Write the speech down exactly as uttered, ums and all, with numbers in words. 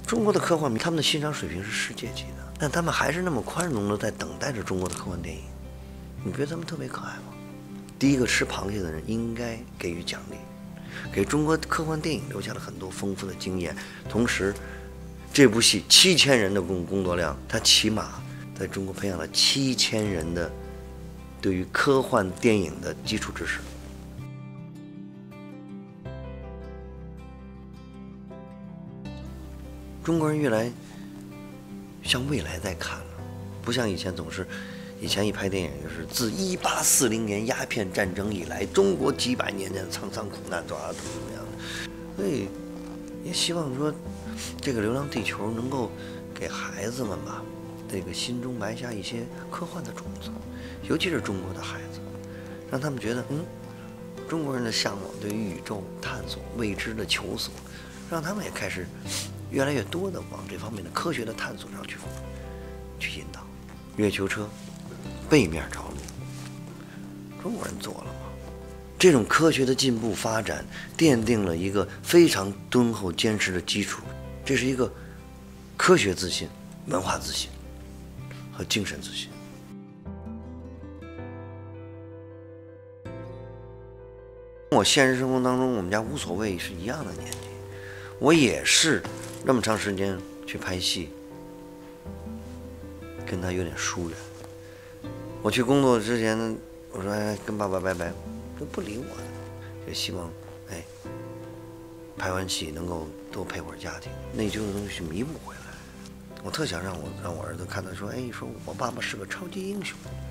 中国的科幻迷他们的欣赏水平是世界级的，但他们还是那么宽容的在等待着中国的科幻电影。你觉得他们特别可爱吗？第一个吃螃蟹的人应该给予奖励，给中国科幻电影留下了很多丰富的经验。同时，这部戏七千人的工工作量，它起码在中国培养了七千人的对于科幻电影的基础知识。中国人越来向未来在看了，不像以前总是，以前一拍电影就是自一八四零年鸦片战争以来，中国几百年的沧桑苦难多少怎么怎么样的，所以也希望说，这个《流浪地球》能够给孩子们吧，这个心中埋下一些科幻的种子，尤其是中国的孩子，让他们觉得，嗯，中国人的向往对于宇宙探索、未知的求索，让他们也开始越来越多的往这方面的科学的探索上去去引导。月球车背面着陆，中国人做了吗？这种科学的进步发展奠定了一个非常敦厚坚实的基础，这是一个科学自信、文化自信和精神自信。我现实生活当中，我们家无所谓是一样的年纪，我也是那么长时间去拍戏，跟他有点疏远。我去工作之前，我说哎，跟爸爸拜拜，都不理我的，就希望哎，拍完戏能够多陪会儿家庭，内疚的东西弥补回来。我特想让我让我儿子看到说，哎，说我爸爸是个超级英雄。